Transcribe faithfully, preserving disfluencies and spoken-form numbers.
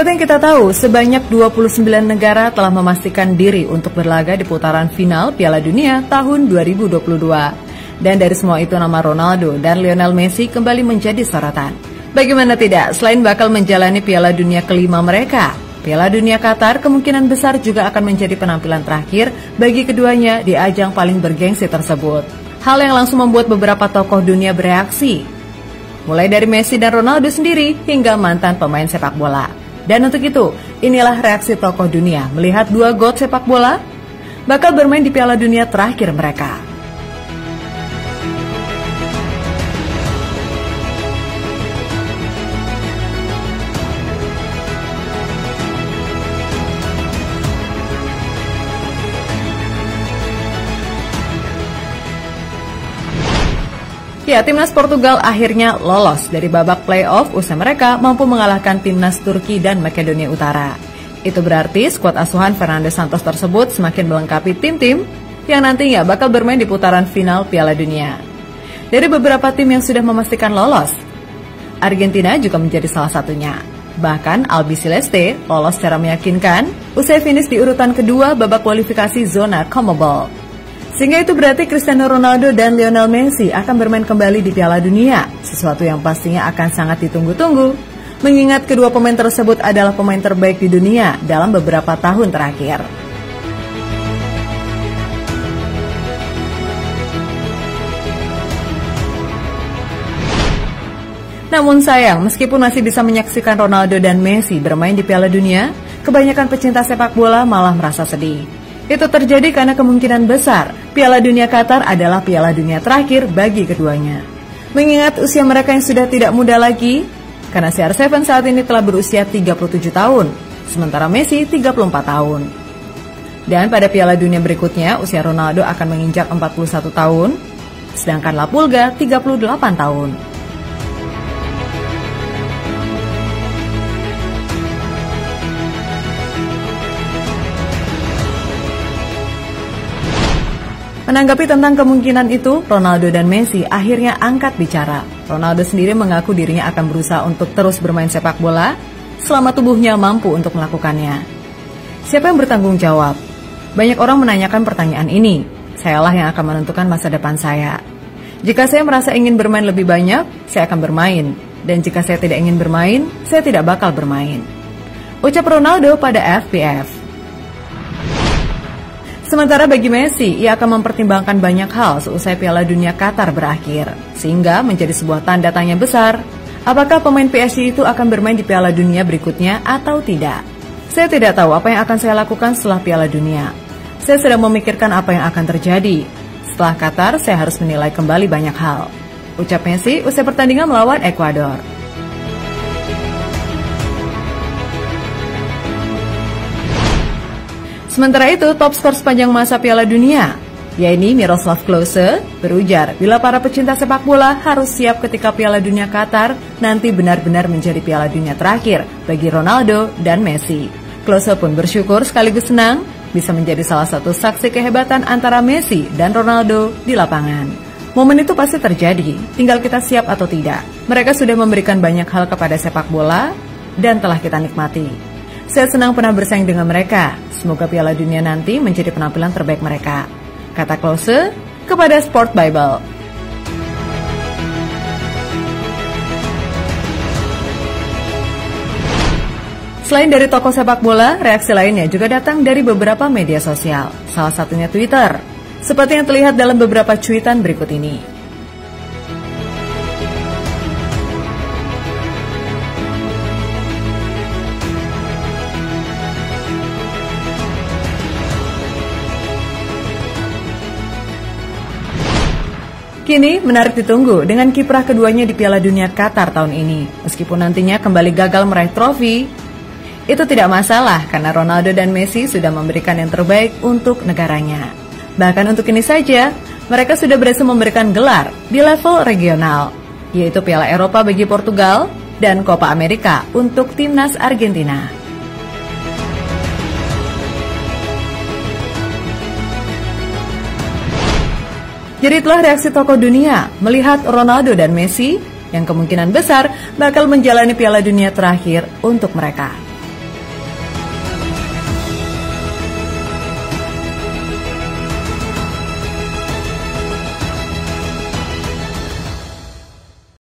Seperti yang kita tahu, sebanyak dua puluh sembilan negara telah memastikan diri untuk berlaga di putaran final Piala Dunia tahun dua ribu dua puluh dua. Dan dari semua itu nama Ronaldo dan Lionel Messi kembali menjadi sorotan. Bagaimana tidak, selain bakal menjalani Piala Dunia kelima mereka, Piala Dunia Qatar kemungkinan besar juga akan menjadi penampilan terakhir bagi keduanya di ajang paling bergengsi tersebut. Hal yang langsung membuat beberapa tokoh dunia bereaksi, mulai dari Messi dan Ronaldo sendiri hingga mantan pemain sepak bola. Dan untuk itu, inilah reaksi tokoh dunia melihat dua god sepak bola bakal bermain di Piala Dunia terakhir mereka. Ya, timnas Portugal akhirnya lolos dari babak playoff usai mereka mampu mengalahkan timnas Turki dan Makedonia Utara. Itu berarti skuad asuhan Fernando Santos tersebut semakin melengkapi tim-tim yang nantinya bakal bermain di putaran final Piala Dunia. Dari beberapa tim yang sudah memastikan lolos, Argentina juga menjadi salah satunya. Bahkan Albiceleste lolos secara meyakinkan usai finish di urutan kedua babak kualifikasi zona CONMEBOL. Sehingga itu berarti Cristiano Ronaldo dan Lionel Messi akan bermain kembali di Piala Dunia, sesuatu yang pastinya akan sangat ditunggu-tunggu, mengingat kedua pemain tersebut adalah pemain terbaik di dunia dalam beberapa tahun terakhir. Namun sayang, meskipun masih bisa menyaksikan Ronaldo dan Messi bermain di Piala Dunia, kebanyakan pecinta sepak bola malah merasa sedih. Itu terjadi karena kemungkinan besar Piala Dunia Qatar adalah Piala Dunia terakhir bagi keduanya. Mengingat usia mereka yang sudah tidak muda lagi, karena C R tujuh saat ini telah berusia tiga puluh tujuh tahun, sementara Messi tiga puluh empat tahun. Dan pada Piala Dunia berikutnya, usia Ronaldo akan menginjak empat puluh satu tahun, sedangkan La Pulga tiga puluh delapan tahun. Menanggapi tentang kemungkinan itu, Ronaldo dan Messi akhirnya angkat bicara. Ronaldo sendiri mengaku dirinya akan berusaha untuk terus bermain sepak bola selama tubuhnya mampu untuk melakukannya. Siapa yang bertanggung jawab? Banyak orang menanyakan pertanyaan ini. Sayalah yang akan menentukan masa depan saya. Jika saya merasa ingin bermain lebih banyak, saya akan bermain. Dan jika saya tidak ingin bermain, saya tidak bakal bermain. Ucap Ronaldo pada F B F. Sementara bagi Messi, ia akan mempertimbangkan banyak hal seusai Piala Dunia Qatar berakhir, sehingga menjadi sebuah tanda tanya besar, apakah pemain P S G itu akan bermain di Piala Dunia berikutnya atau tidak. Saya tidak tahu apa yang akan saya lakukan setelah Piala Dunia. Saya sedang memikirkan apa yang akan terjadi. Setelah Qatar, saya harus menilai kembali banyak hal. Ucap Messi usai pertandingan melawan Ekuador. Sementara itu, top skor sepanjang masa Piala Dunia, yaitu Miroslav Klose, berujar bila para pecinta sepak bola harus siap ketika Piala Dunia Qatar nanti benar-benar menjadi Piala Dunia terakhir bagi Ronaldo dan Messi. Klose pun bersyukur sekaligus senang bisa menjadi salah satu saksi kehebatan antara Messi dan Ronaldo di lapangan. Momen itu pasti terjadi, tinggal kita siap atau tidak. Mereka sudah memberikan banyak hal kepada sepak bola dan telah kita nikmati. Saya senang pernah bersaing dengan mereka. Semoga Piala Dunia nanti menjadi penampilan terbaik mereka, kata Klose kepada Sport Bible. Selain dari tokoh sepak bola, reaksi lainnya juga datang dari beberapa media sosial, salah satunya Twitter, seperti yang terlihat dalam beberapa cuitan berikut ini. Kini menarik ditunggu dengan kiprah keduanya di Piala Dunia Qatar tahun ini. Meskipun nantinya kembali gagal meraih trofi, itu tidak masalah karena Ronaldo dan Messi sudah memberikan yang terbaik untuk negaranya. Bahkan untuk ini saja, mereka sudah berhasil memberikan gelar di level regional, yaitu Piala Eropa bagi Portugal dan Copa America untuk timnas Argentina. Jadi itulah reaksi tokoh dunia melihat Ronaldo dan Messi yang kemungkinan besar bakal menjalani Piala Dunia terakhir untuk mereka.